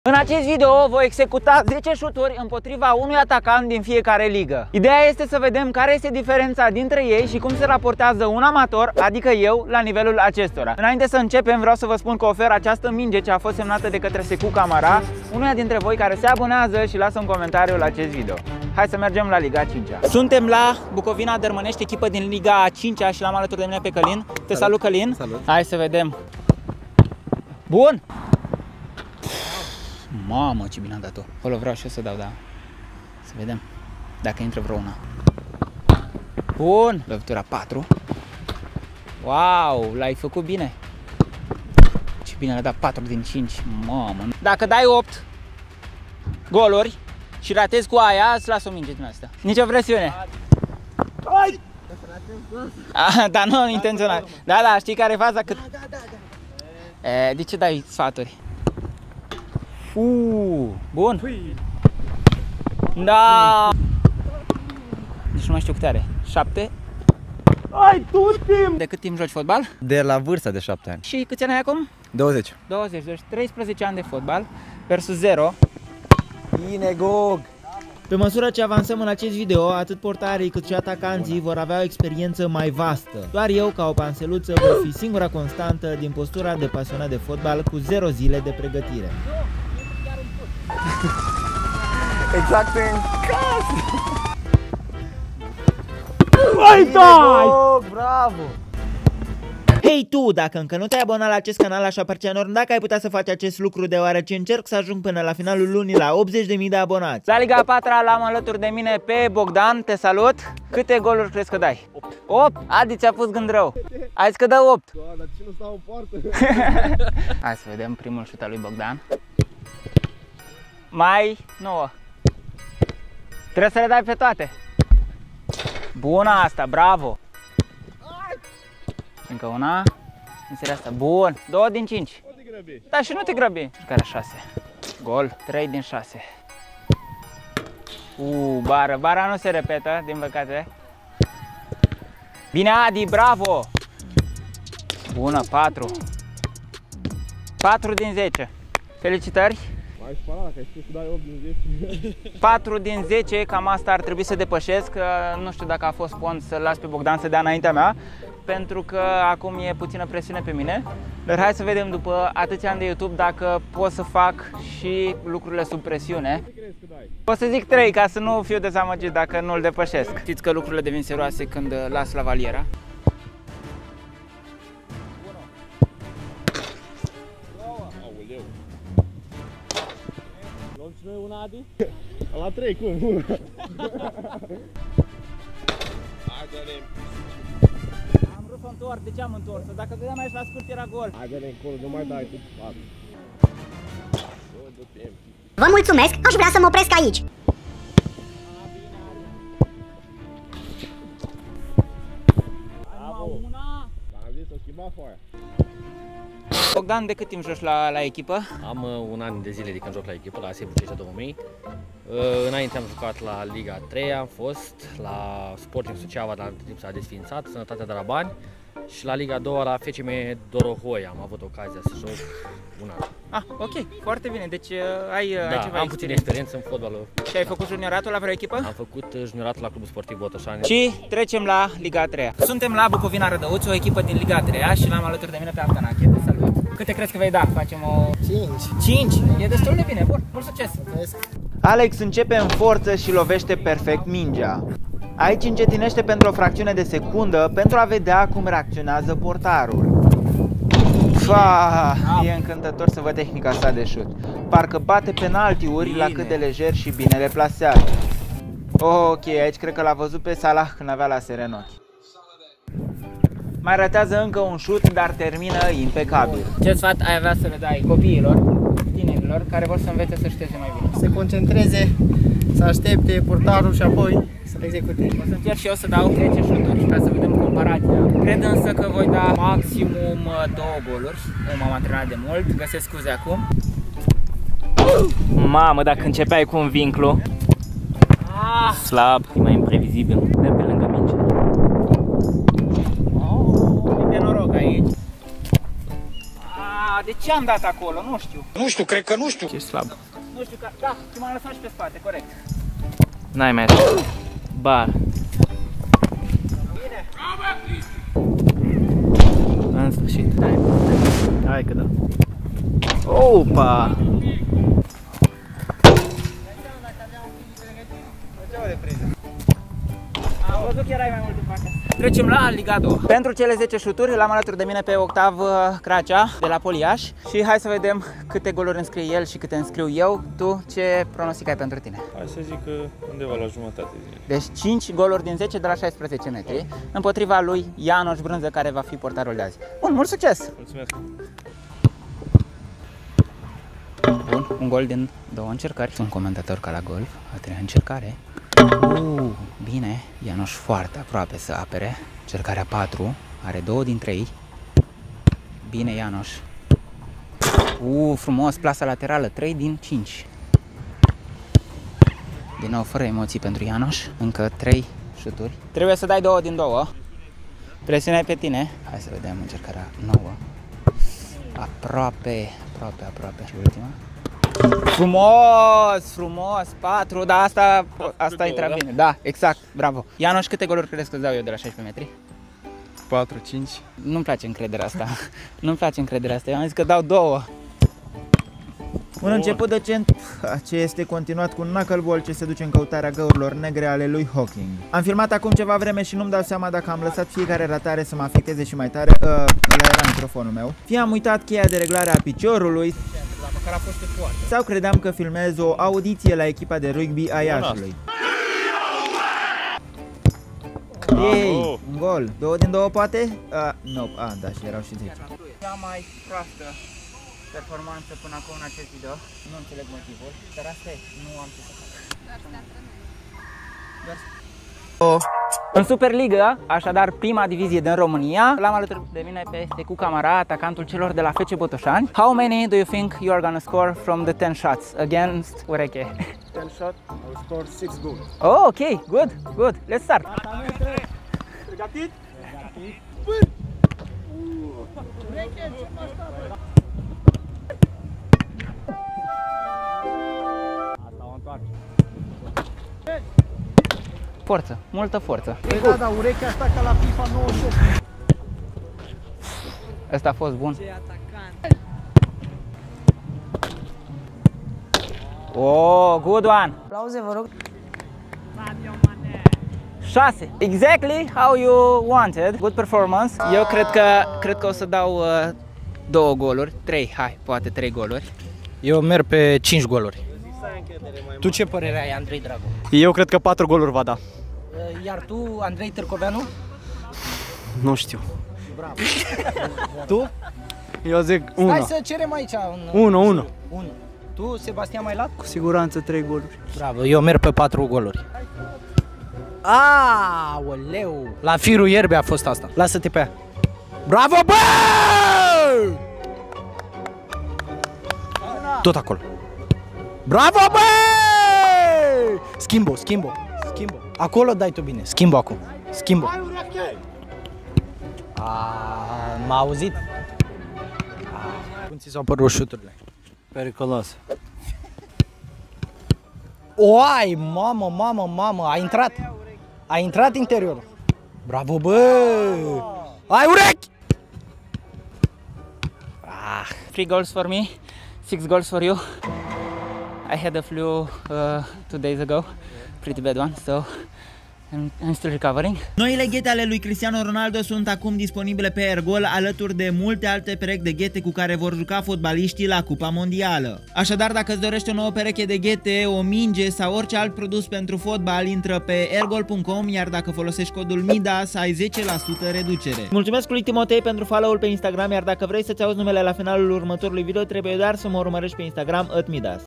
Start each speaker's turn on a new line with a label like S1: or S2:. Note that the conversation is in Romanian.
S1: În acest video voi executa 10 șuturi împotriva unui atacant din fiecare ligă. Ideea este să vedem care este diferența dintre ei și cum se raportează un amator, adică eu, la nivelul acestora. Înainte să începem, vreau să vă spun că ofer această minge ce a fost semnată de către Secu Camara, unuia dintre voi care se abonează și lasă un comentariu la acest video. Hai să mergem la Liga 5-a. Suntem la Bucovina Dărmănești, echipă din Liga 5-a și l-am alături de mine pe Călin. Te salut, Călin.
S2: Salut.
S1: Hai să vedem. Bun! Mamă, ce bine a dat-o. Acolo vreau și eu să dau, da. Să vedem dacă intră vreo una. Bun! Lovitura 4. Wow, l-ai făcut bine. Ce bine l-a dat, 4 din 5. Mamă. Dacă dai 8 goluri și ratezi cu aia, îți las o minge din asta. Nici o presiune. Hai! Dar nu intenționat. Da, știi care e faza? Cât... De ce dai sfaturi? Bun. Da. Deci nu mai știu câte are. 7. Ai tu timp. De cât timp joci fotbal?
S2: De la vârsta de 7 ani.
S1: Și câți ani ai acum?
S2: 20.
S1: 20, deci 13 ani de fotbal versus 0.
S2: Bine, Gog!
S3: Pe măsură ce avansăm în acest video, atât portarii cât și atacanții vor avea o experiență mai vastă. Doar eu, ca o panseluță, voi fi singura constantă din postura de pasionat de fotbal cu 0 zile de pregătire.
S2: Exact în casă!
S1: Hai, dai!
S2: Bravo!
S3: Hei tu, dacă încă nu te-ai abonat la acest canal, aș aprecia enorm dacă ai putea să faci acest lucru, deoarece încerc să ajung până la finalul lunii la 80.000 de abonați.
S1: La Liga 4 l-am alături de mine pe Bogdan, te salut. Câte goluri crezi că dai? 8. 8? Adi, ți-a pus gând rău. Hai că dă 8.
S2: Dar ce nu stau în poartă?
S1: Hai să vedem primul șut al lui Bogdan. Mai 9. Trebuie să le dai pe toate. Bună asta, bravo. Încă una. În seria asta. Bun. 2 din 5.
S2: Nu te grăbi.
S1: Da, și nu te grăbi. Care 6. Gol. 3 din 6. Bară. Bara nu se repetă, din păcate. Bine, Adi, bravo. Bună, 4. 4 din 10. Felicitări.
S2: Mai spălat, dacă ai spus să dai 8 din 10.
S1: 4 din 10, cam asta ar trebui să depășesc. Nu știu dacă a fost pont să las pe Bogdan să dea înaintea mea, pentru că acum e puțină presiune pe mine. Dar hai să vedem după atâția ani de YouTube dacă pot să fac și lucrurile sub presiune.
S2: Ce crezi că dai?
S1: O să zic 3 ca să nu fiu dezamăgit dacă nu îl depășesc. Știți că lucrurile devin serioase când las la valiera.
S2: Aoleu. Luăm și noi una, Adi? La 3, cum? Hai, dă-ne.
S1: Am vrut să o întorc, de ce am întors-o? Dacă dădeam aici la scurt era gol.
S2: Hai, dă-ne încolo, nu mai dai tu.
S4: Vă mulțumesc, aș vrea să mă opresc aici.
S2: Bravo. Am zis, o schimba foaia.
S1: Bogdan, de cât timp joci la echipă?
S5: Am un an de zile de când joc la echipă, la Sebu Ceșa 2000. Înainte am jucat la Liga 3, am fost la Sporting Suceava, dar între timp s-a desființat, Sănătatea de la Bani. Și la Liga 2 la FCM Dorohoi am avut ocazia să joc un an.
S1: Ah, ok, foarte bine, deci ai ceva
S5: am puțin experiență în fotbalul.
S1: Și ai făcut junioratul la vreo echipă?
S5: Am făcut junioratul la Clubul Sportiv Botoșani.
S1: Și trecem la Liga 3. Suntem la Bucovina Rădăuți, o echipă din Liga 3 și l-am alături de mine pe Aftanache. Salut! Câte crezi că vei da? Facem o... 5. E destul de bine, bun, mult succes!
S3: Alex începe în forță și lovește perfect mingea. Aici încetinește pentru o fracțiune de secundă pentru a vedea cum reacționează portarul. E încântător să văd tehnica sa de șut. Parcă bate penaltiuri la cât de lejer și bine le plasează. Ok, aici cred că l-a văzut pe Salah când avea lasere în ochi. Mai ratează încă un șut, dar termină impecabil.
S1: Ce sfat ai avea să le dai copiilor, tinerilor, care vor să învețe să șteze mai bine?
S6: Se concentreze, să aștepte portarul și apoi să-l execute.
S1: O să încerc și eu să dau 10 șuturi ca să vedem comparația. Cred însă că voi da maximum 2 goluri. Nu m-am antrenat de mult, găsesc scuze acum. Mamă, dacă începeai cu un vinclu. Slab, e mai imprevizibil. Merg pe lângă minge. E de noroc aici. De ce am dat acolo? Nu știu.
S7: Nu știu, cred că nu știu.
S5: Ești slab.
S1: Nu știu, da, și m-am lăsat și pe spate, corect.
S5: N-ai mai așa. Bar.
S1: Bine.
S5: În sfârșit. Hai că da. Opa!
S1: Am văzut că erai mai mult în partea. Trecem la Liga 2. Pentru cele 10 șuturi l-am alături de mine pe Octav Cracea de la Poliaș și hai să vedem câte goluri înscrie el și câte înscriu eu. Tu ce pronostic ai pentru tine?
S8: Hai să zic că undeva la jumătate.
S1: Deci 5 goluri din 10 de la 16 metri împotriva lui Ianoș Brânză, care va fi portarul de azi. Bun, mult succes!
S8: Mulțumesc!
S1: Bun, un gol din 2 încercări. Un comentator ca la golf, a 3-a încercare. Bine, Ianoș foarte aproape să apere. Încercarea 4, are 2 din 3. Bine, Ianoș. Frumos, plasa laterală, 3 din 5. Din nou, fără emoții pentru Ianoș. Încă 3 șuturi. Trebuie să dai 2 din 2. Presiunea pe tine. Hai să vedem încercarea 9. Aproape. Și ultima. Frumos, 4, dar asta intră bine. Da, exact, bravo. Ianoș, câte goluri crezi că îți dau eu de la 16 metri?
S8: 4, 5.
S1: Nu-mi place încrederea asta. Nu-mi place încrederea asta. Eu am zis că dau 2. Un început decent ce este continuat cu un knuckleball ce se duce în căutarea găurilor negre ale lui Hawking. Am filmat acum ceva vreme și nu-mi dau seama dacă am lăsat fiecare ratare să mă afecteze și mai tare. Ăla era microfonul meu. Fie am uitat cheia de reglare a piciorului, sau credeam că filmez o audiție la echipa de rugby a Iașului. Ei, un gol. 2 din 2 poate? Nu, da, și erau și 10. Cea mai proastă performanță până acum în acest video. Nu înțeleg motivul, dar asta e, nu am ce să fac. În Superliga, așadar prima divizie din România, l-am alături de mine pe Secu Camara, atacantul celor de la FC Botoșani. How many do you think you are gonna score from the 10 shots against Ureche?
S2: 10 shot, I will score 6 goals.
S1: Oh, okay, good. Let's start.
S2: Pregătit?
S1: Forță, multă forță.
S6: Da, urechea asta ca la FIFA 98.
S1: Ăsta a fost bun. Oh, good one.
S9: Aplauze, vă rog.
S1: 6. Exactly how you wanted. Good performance. Eu cred că o să dau 2 goluri. 3, hai, poate 3 goluri.
S5: Eu merg pe 5 goluri. Tu ce părere ai, Andrei Dragu?
S6: Eu cred că 4 goluri va da.
S5: Iar tu, Andrei Târcoveanu?
S6: Nu știu.
S5: Bravo.
S6: Tu? Eu zic 1.
S5: Hai să cerem aici
S6: 1.
S5: Tu, Sebastian Mailat?
S6: Cu siguranță 3 goluri.
S5: Bravo, eu merg pe 4 goluri. Aoleu! La firul ierbii a fost asta. Lasă-te pe ea. Bravo, bă! Tot acolo. Bravo, bă! Schimbo. Acolo dai tu bine. Schimbo acum. M-a auzit? Cum ți s-au părut șuturile?
S6: Periculos.
S5: Oai, mamă, a intrat interiorul. Bravo, bă! Ai urechi!
S1: 3 goals for me, 6 goals for you. I had a flu 2 days ago, pretty bad one, so I'm still recovering. Noile ghete ale lui Cristiano Ronaldo sunt acum disponibile pe Ergol, alături de multe alte perechi de ghete cu care vor juca fotbaliștii la Cupa Mondială. Așadar, dacă îți dorești o nouă pereche de ghete, o minge sau orice alt produs pentru fotbal, intră pe ergol.com, iar dacă folosești codul MIDAS, ai 10% reducere. Mulțumesc lui Timotei pentru follow-ul pe Instagram, iar dacă vrei să-ți auzi numele la finalul următorului video, trebuie doar să mă urmărești pe Instagram @midas.